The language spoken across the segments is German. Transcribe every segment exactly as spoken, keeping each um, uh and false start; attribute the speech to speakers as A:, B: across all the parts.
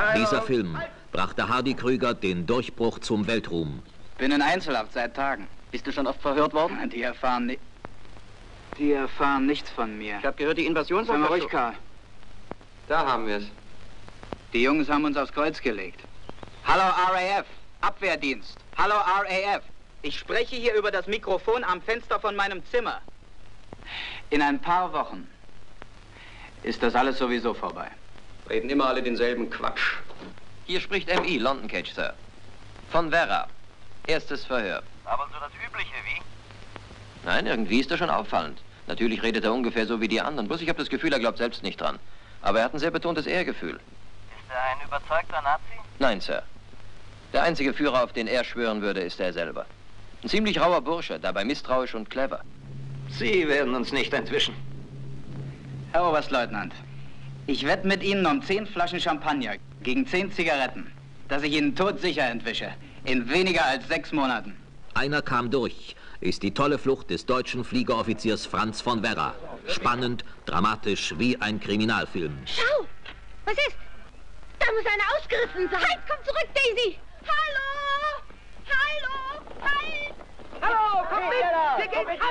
A: Dieser Film brachte Hardy Krüger den Durchbruch zum Weltruhm.
B: Bin in Einzelhaft seit Tagen.
C: Bist du schon oft verhört worden?
B: Die erfahren ni Die erfahren nichts von mir.
C: Ich habe gehört, die Invasion
B: Sei mal ruhig, Karl.
D: Da haben wir es.
B: Die Jungs haben uns aufs Kreuz gelegt. Hallo R A F, Abwehrdienst. Hallo R A F. Ich spreche hier über das Mikrofon am Fenster von meinem Zimmer. In ein paar Wochen ist das alles sowieso vorbei.
D: Reden immer alle denselben Quatsch.
E: Hier spricht M I, London Cage, Sir. Von Vera. Erstes Verhör.
F: Aber so das Übliche, wie?
E: Nein, irgendwie ist er schon auffallend. Natürlich redet er ungefähr so wie die anderen. Bloß ich habe das Gefühl, er glaubt selbst nicht dran. Aber er hat ein sehr betontes Ehrgefühl.
F: Ist er ein überzeugter Nazi?
E: Nein, Sir. Der einzige Führer, auf den er schwören würde, ist er selber. Ein ziemlich rauer Bursche, dabei misstrauisch und clever.
C: Sie werden uns nicht entwischen.
B: Herr Oberstleutnant, ich wette mit Ihnen um zehn Flaschen Champagner gegen zehn Zigaretten, dass ich Ihnen todsicher entwische. In weniger als sechs Monaten.
A: Einer kam durch, ist die tolle Flucht des deutschen Fliegeroffiziers Franz von Werra. Spannend, dramatisch, wie ein Kriminalfilm.
G: Schau! Was ist? Da muss einer ausgerissen sein. Halt, komm zurück, Daisy! Hallo! Hallo! Halt!
H: Hallo, komm mit! Wir gehen mit!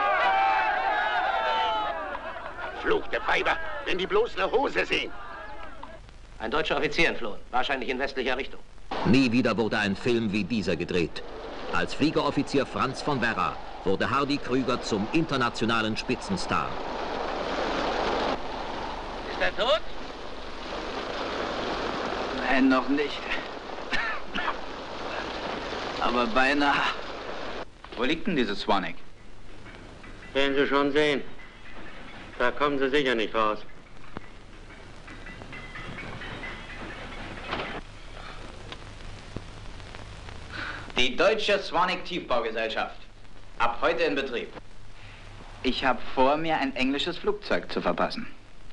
I: Fluchte Weiber, wenn die bloß eine Hose sehen.
C: Ein deutscher Offizier entflohen, wahrscheinlich in westlicher Richtung.
A: Nie wieder wurde ein Film wie dieser gedreht. Als Fliegeroffizier Franz von Werra wurde Hardy Krüger zum internationalen Spitzenstar.
F: Ist er tot?
B: Nein, noch nicht. Aber beinahe. Wo liegt denn dieses Swanwick?
D: Werden Sie schon sehen. Da kommen Sie sicher nicht raus.
B: Die Deutsche Swanwick Tiefbaugesellschaft. Ab heute in Betrieb. Ich habe vor, mir ein englisches Flugzeug zu verpassen.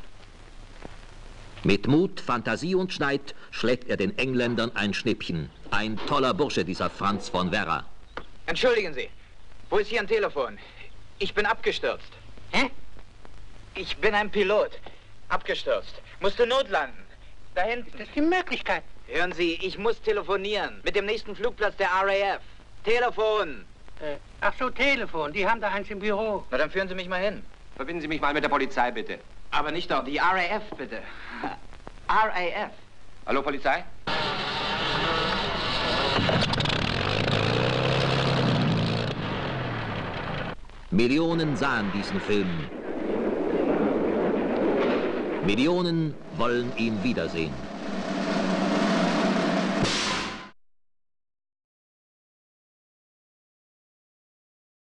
A: Mit Mut, Fantasie und Schneid schlägt er den Engländern ein Schnippchen. Ein toller Bursche, dieser Franz von Werra.
B: Entschuldigen Sie, wo ist hier ein Telefon? Ich bin abgestürzt.
H: Hä?
B: Ich bin ein Pilot. Abgestürzt. Musste notlanden. Da hinten.
H: Das ist die Möglichkeit.
B: Hören Sie, ich muss telefonieren. Mit dem nächsten Flugplatz der R A F. Telefon.
H: Äh, ach so, Telefon. Die haben da eins im Büro.
B: Na, dann führen Sie mich mal hin.
D: Verbinden Sie mich mal mit der Polizei, bitte.
B: Aber nicht doch, die R A F, bitte. R A F.
D: Hallo, Polizei?
A: Millionen sahen diesen Film. Millionen wollen ihn wiedersehen.